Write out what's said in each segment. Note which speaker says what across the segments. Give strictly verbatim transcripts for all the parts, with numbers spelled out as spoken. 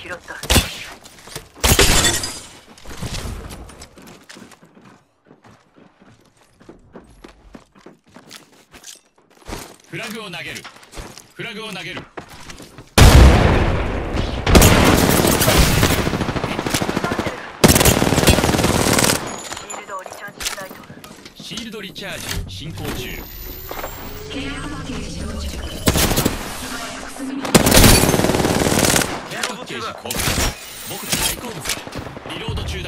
Speaker 1: 拾った。
Speaker 2: フラグを投げる。フラグを投げる。シールドリチャージ進行中。ケアパッケージ到着。ケアパッケージ交換。僕の大好物だ。リロード中だ。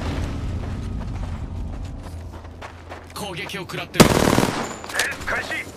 Speaker 2: 攻撃を食らってる。
Speaker 3: 開始。